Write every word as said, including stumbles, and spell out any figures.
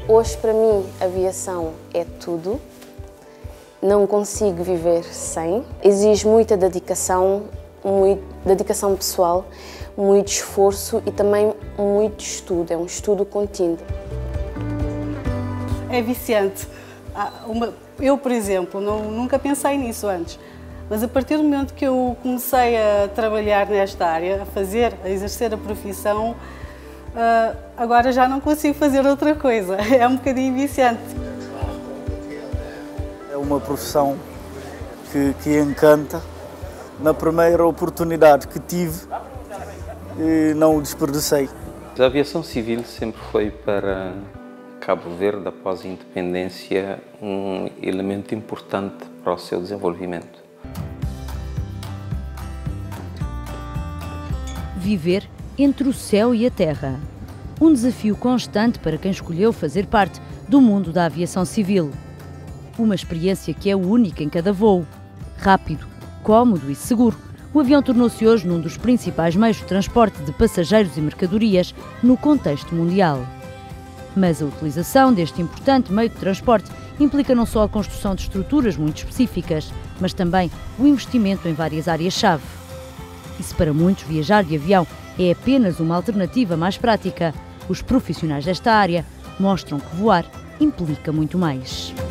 Hoje, para mim, a aviação é tudo. Não consigo viver sem. Exige muita dedicação, muito, dedicação pessoal, muito esforço e também muito estudo. É um estudo contínuo. É viciante. Eu, por exemplo, não, nunca pensei nisso antes. Mas a partir do momento que eu comecei a trabalhar nesta área, a fazer, a exercer a profissão, Uh, agora já não consigo fazer outra coisa, é um bocadinho viciante. É uma profissão que, que encanta. Na primeira oportunidade que tive, não o desperdicei. A aviação civil sempre foi para Cabo Verde, após a independência, um elemento importante para o seu desenvolvimento. Viver entre o céu e a terra. Um desafio constante para quem escolheu fazer parte do mundo da aviação civil. Uma experiência que é única em cada voo. Rápido, cómodo e seguro, o avião tornou-se hoje num dos principais meios de transporte de passageiros e mercadorias no contexto mundial. Mas a utilização deste importante meio de transporte implica não só a construção de estruturas muito específicas, mas também o investimento em várias áreas-chave. E se para muitos viajar de avião é apenas uma alternativa mais prática, os profissionais desta área mostram que voar implica muito mais.